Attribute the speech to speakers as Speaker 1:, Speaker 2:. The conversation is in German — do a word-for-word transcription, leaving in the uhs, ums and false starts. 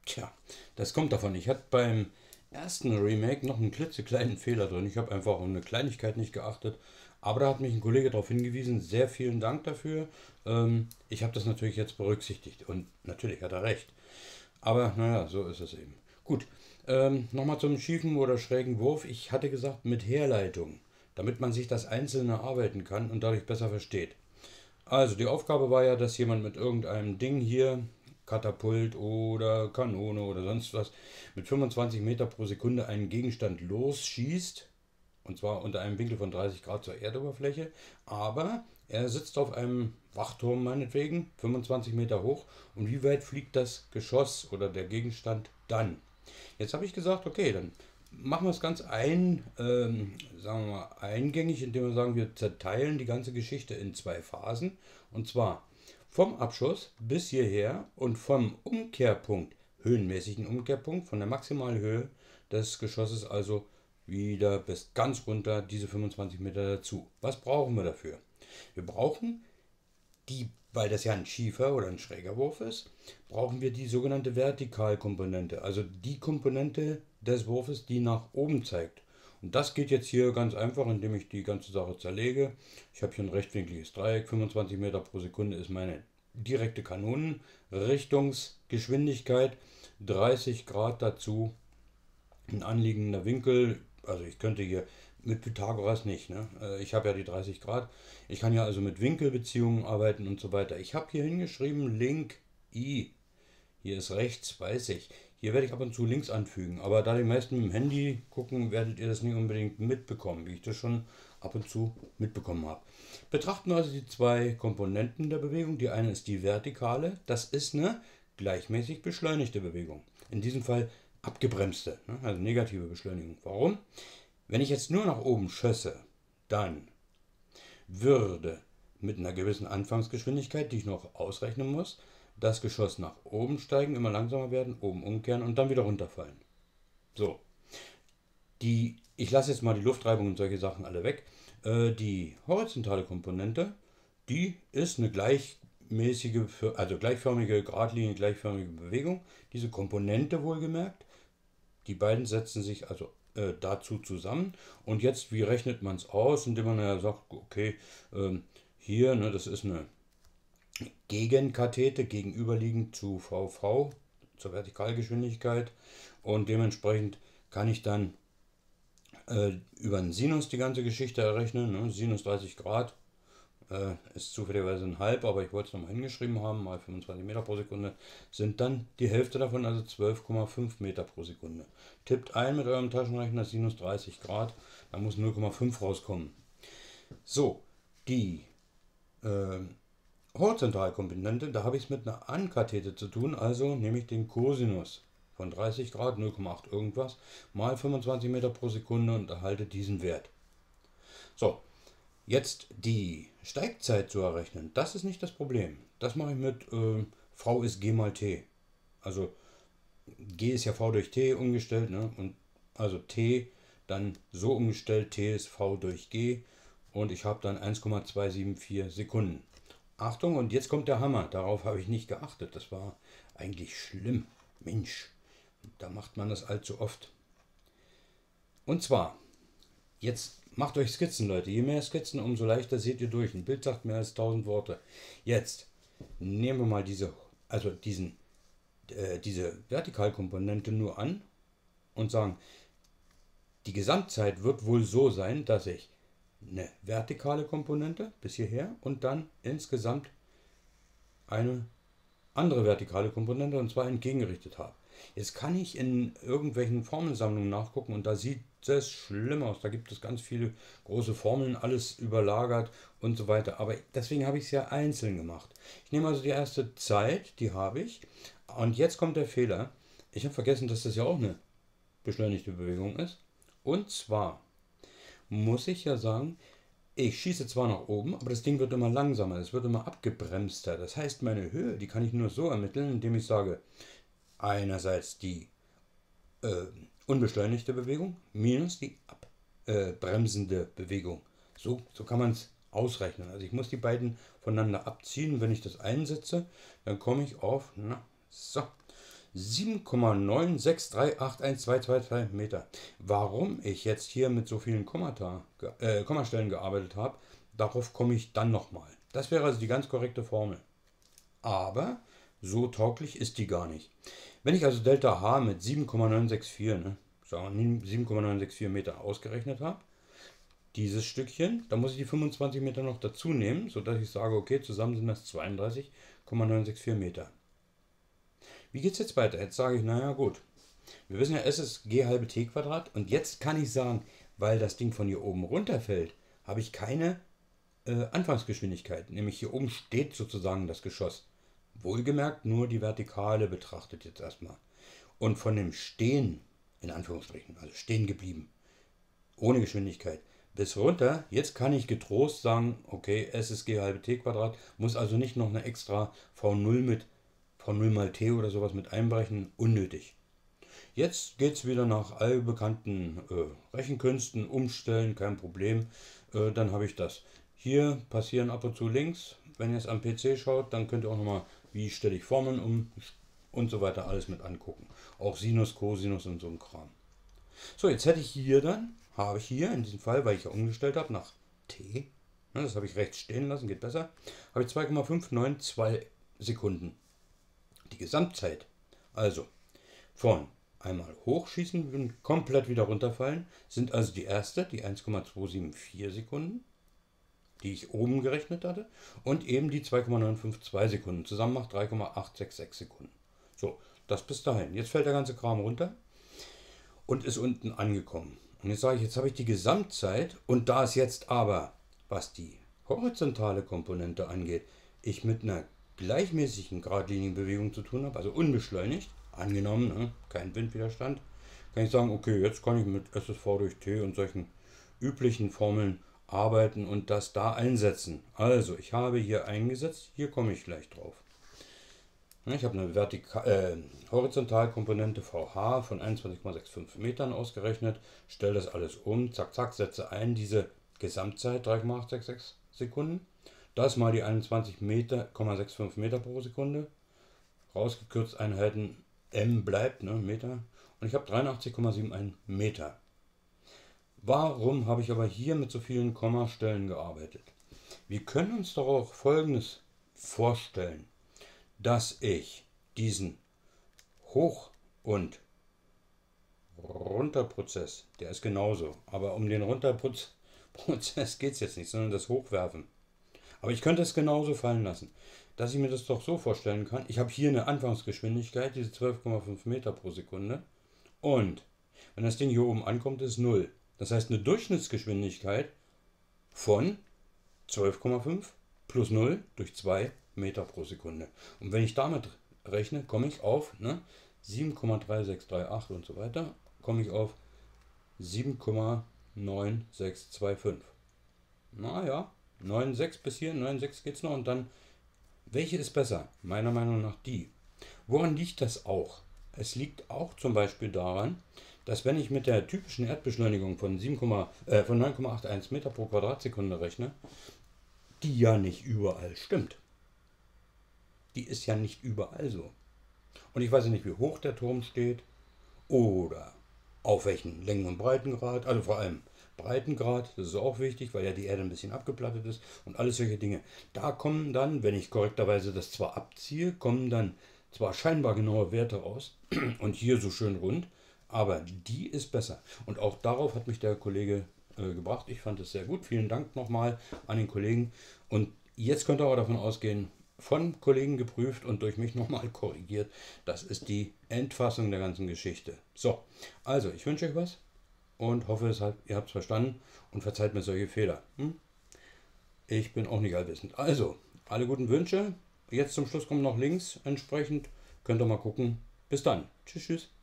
Speaker 1: Tja, das kommt davon. Ich hatte beim ersten Remake noch einen klitzekleinen Fehler drin. Ich habe einfach auf eine Kleinigkeit nicht geachtet. Aber da hat mich ein Kollege darauf hingewiesen. Sehr vielen Dank dafür. Ähm, ich habe das natürlich jetzt berücksichtigt. Und natürlich hat er recht. Aber naja, so ist es eben. Gut, ähm, nochmal zum schiefen oder schrägen Wurf. Ich hatte gesagt mit Herleitung, damit man sich das Einzelne arbeiten kann und dadurch besser versteht. Also die Aufgabe war ja, dass jemand mit irgendeinem Ding hier, Katapult oder Kanone oder sonst was, mit fünfundzwanzig Meter pro Sekunde einen Gegenstand losschießt. Und zwar unter einem Winkel von dreißig Grad zur Erdoberfläche. Aber er sitzt auf einem Wachturm meinetwegen, fünfundzwanzig Meter hoch. Und wie weit fliegt das Geschoss oder der Gegenstand dann? Jetzt habe ich gesagt, okay, dann machen wir es ganz ein, ähm, sagen wir mal, eingängig, indem wir sagen, wir zerteilen die ganze Geschichte in zwei Phasen. Und zwar vom Abschuss bis hierher und vom Umkehrpunkt, höhenmäßigen Umkehrpunkt, von der Maximalhöhe des Geschosses also wieder bis ganz runter diese fünfundzwanzig Meter dazu. Was brauchen wir dafür? Wir brauchen die, weil das ja ein schiefer oder ein schräger Wurf ist, brauchen wir die sogenannte Vertikalkomponente, also die Komponente des Wurfes, die nach oben zeigt. Und das geht jetzt hier ganz einfach, indem ich die ganze Sache zerlege. Ich habe hier ein rechtwinkliges Dreieck, fünfundzwanzig Meter pro Sekunde ist meine direkte Kanonenrichtungsgeschwindigkeit, dreißig Grad dazu, ein anliegender Winkel, also ich könnte hier mit Pythagoras nicht, ne? Ich habe ja die dreißig Grad. Ich kann ja also mit Winkelbeziehungen arbeiten und so weiter. Ich habe hier hingeschrieben Link I. Hier ist rechts, weiß ich. Hier werde ich ab und zu Links anfügen. Aber da die meisten mit dem Handy gucken, werdet ihr das nicht unbedingt mitbekommen, wie ich das schon ab und zu mitbekommen habe. Betrachten wir also die zwei Komponenten der Bewegung. Die eine ist die vertikale. Das ist eine gleichmäßig beschleunigte Bewegung. In diesem Fall abgebremste, ne? Also negative Beschleunigung. Warum? Wenn ich jetzt nur nach oben schösse, dann würde mit einer gewissen Anfangsgeschwindigkeit, die ich noch ausrechnen muss, das Geschoss nach oben steigen, immer langsamer werden, oben umkehren und dann wieder runterfallen. So, die, ich lasse jetzt mal die Luftreibung und solche Sachen alle weg. Äh, die horizontale Komponente, die ist eine gleichmäßige, also gleichförmige, geradlinige, gleichförmige Bewegung. Diese Komponente wohlgemerkt, die beiden setzen sich also äh, dazu zusammen. Und jetzt, wie rechnet man es aus? Indem man ja sagt, okay, ähm, hier, ne, das ist eine Gegenkathete, gegenüberliegend zu V V, zur Vertikalgeschwindigkeit. Und dementsprechend kann ich dann äh, über einen Sinus die ganze Geschichte errechnen. Ne? Sinus dreißig Grad äh, ist zufälligerweise ein halb, aber ich wollte es nochmal hingeschrieben haben, mal fünfundzwanzig Meter pro Sekunde, sind dann die Hälfte davon, also zwölf Komma fünf Meter pro Sekunde. Tippt ein mit eurem Taschenrechner Sinus dreißig Grad, da muss null Komma fünf rauskommen. So, die äh, Horizontalkomponente, da habe ich es mit einer Ankathete zu tun, also nehme ich den Cosinus von dreißig Grad, null Komma acht irgendwas, mal fünfundzwanzig Meter pro Sekunde und erhalte diesen Wert. So, jetzt die Steigzeit zu errechnen, das ist nicht das Problem. Das mache ich mit äh, V ist G mal T. Also G ist ja V durch T umgestellt, ne? Und also T dann so umgestellt, T ist V durch G und ich habe dann eins Komma zweihundertvierundsiebzig Sekunden. Achtung, und jetzt kommt der Hammer. Darauf habe ich nicht geachtet. Das war eigentlich schlimm. Mensch, da macht man das allzu oft. Und zwar, jetzt macht euch Skizzen, Leute. Je mehr Skizzen, umso leichter seht ihr durch. Ein Bild sagt mehr als tausend Worte. Jetzt nehmen wir mal diese, also diesen, äh, diese Vertikalkomponente nur an und sagen, die Gesamtzeit wird wohl so sein, dass ich eine vertikale Komponente bis hierher und dann insgesamt eine andere vertikale Komponente und zwar entgegengerichtet habe. Jetzt kann ich in irgendwelchen Formelsammlungen nachgucken und da sieht es schlimm aus. Da gibt es ganz viele große Formeln, alles überlagert und so weiter. Aber deswegen habe ich es ja einzeln gemacht. Ich nehme also die erste Zeit, die habe ich. Und jetzt kommt der Fehler. Ich habe vergessen, dass das ja auch eine beschleunigte Bewegung ist. Und zwar muss ich ja sagen, ich schieße zwar nach oben, aber das Ding wird immer langsamer, es wird immer abgebremster. Das heißt, meine Höhe, die kann ich nur so ermitteln, indem ich sage, einerseits die äh, unbeschleunigte Bewegung minus die abbremsende äh, Bewegung. So, so kann man es ausrechnen. Also ich muss die beiden voneinander abziehen. Wenn ich das einsetze, dann komme ich auf, na, so, sieben Komma neun sechs drei acht eins zwei zwei zwei Meter. Warum ich jetzt hier mit so vielen Kommata, äh, Kommastellen gearbeitet habe, darauf komme ich dann nochmal. Das wäre also die ganz korrekte Formel. Aber so tauglich ist die gar nicht. Wenn ich also Delta H mit sieben Komma neun sechs vier, ne, sieben Komma neun sechs vier Meter ausgerechnet habe, dieses Stückchen, da muss ich die fünfundzwanzig Meter noch dazu nehmen, sodass ich sage, okay, zusammen sind das zweiunddreißig Komma neun sechs vier Meter. Wie geht es jetzt weiter? Jetzt sage ich, naja gut, wir wissen ja, S ist G halbe T Quadrat und jetzt kann ich sagen, weil das Ding von hier oben runterfällt, habe ich keine äh, Anfangsgeschwindigkeit. Nämlich hier oben steht sozusagen das Geschoss. Wohlgemerkt nur die Vertikale betrachtet jetzt erstmal. Und von dem Stehen, in Anführungsstrichen, also stehen geblieben, ohne Geschwindigkeit, bis runter, jetzt kann ich getrost sagen, okay, S ist G halbe T Quadrat, muss also nicht noch eine extra V null mit V null mal T oder sowas mit einbrechen, unnötig. Jetzt geht es wieder nach allbekannten äh, Rechenkünsten, umstellen, kein Problem, äh, dann habe ich das. Hier passieren ab und zu Links, wenn ihr es am P C schaut, dann könnt ihr auch nochmal, wie stelle ich Formeln um und so weiter alles mit angucken. Auch Sinus, Cosinus und so ein Kram. So, jetzt hätte ich hier dann, habe ich hier in diesem Fall, weil ich ja umgestellt habe nach T, ne, das habe ich rechts stehen lassen, geht besser, habe ich zwei Komma fünf neun zwei Sekunden. Die Gesamtzeit, also von einmal hochschießen und komplett wieder runterfallen, sind also die erste, die eins Komma zwei sieben vier Sekunden, die ich oben gerechnet hatte, und eben die zwei Komma neun fünf zwei Sekunden. Zusammen macht drei Komma acht sechs sechs Sekunden. So, das bis dahin. Jetzt fällt der ganze Kram runter und ist unten angekommen. Und jetzt sage ich, jetzt habe ich die Gesamtzeit und da es jetzt aber, was die horizontale Komponente angeht, ich mit einer gleichmäßigen geradlinigen Bewegung zu tun habe, also unbeschleunigt, angenommen, ne, kein Windwiderstand, kann ich sagen, okay, jetzt kann ich mit S S V durch T und solchen üblichen Formeln arbeiten und das da einsetzen. Also, ich habe hier eingesetzt, hier komme ich gleich drauf. Ich habe eine Vertika äh, Horizontalkomponente V H von einundzwanzig Komma fünfundsechzig Metern ausgerechnet, stelle das alles um, zack, zack, setze ein, diese Gesamtzeit drei Komma acht sechs sechs Sekunden. Das mal die einundzwanzig Komma fünfundsechzig Meter pro Sekunde. Rausgekürzt Einheiten M bleibt, ne, Meter. Und ich habe dreiundachtzig Komma einundsiebzig Meter. Warum habe ich aber hier mit so vielen Kommastellen gearbeitet? Wir können uns doch auch Folgendes vorstellen, dass ich diesen Hoch- und Runterprozess, der ist genauso, aber um den Runterprozess geht es jetzt nicht, sondern das Hochwerfen. Aber ich könnte es genauso fallen lassen, dass ich mir das doch so vorstellen kann. Ich habe hier eine Anfangsgeschwindigkeit, diese zwölf Komma fünf Meter pro Sekunde. Und wenn das Ding hier oben ankommt, ist null. Das heißt eine Durchschnittsgeschwindigkeit von zwölf Komma fünf plus null durch zwei Meter pro Sekunde. Und wenn ich damit rechne, komme ich auf ne, sieben Komma drei sechs drei acht und so weiter, komme ich auf sieben Komma neun sechs zwei fünf. Naja. neun Komma sechs bis hier, neun Komma sechs geht es noch und dann, welche ist besser? Meiner Meinung nach die. Woran liegt das auch? Es liegt auch zum Beispiel daran, dass wenn ich mit der typischen Erdbeschleunigung von, sieben, äh, von neun Komma einundachtzig Meter pro Quadratsekunde rechne, die ja nicht überall stimmt. Die ist ja nicht überall so. Und ich weiß ja nicht, wie hoch der Turm steht oder auf welchen Längen- und Breitengrad, also vor allem Breitengrad, das ist auch wichtig, weil ja die Erde ein bisschen abgeplattet ist und alles solche Dinge. Da kommen dann, wenn ich korrekterweise das zwar abziehe, kommen dann zwar scheinbar genaue Werte raus und hier so schön rund, aber die ist besser. Und auch darauf hat mich der Kollege äh, gebracht. Ich fand es sehr gut. Vielen Dank nochmal an den Kollegen. Und jetzt könnt ihr aber davon ausgehen, von Kollegen geprüft und durch mich nochmal korrigiert. Das ist die Endfassung der ganzen Geschichte. So, also ich wünsche euch was und hoffe, es hat, ihr habt es verstanden und verzeiht mir solche Fehler. Hm? Ich bin auch nicht allwissend. Also, alle guten Wünsche. Jetzt zum Schluss kommen noch Links entsprechend. Könnt ihr mal gucken. Bis dann. Tschüss, tschüss.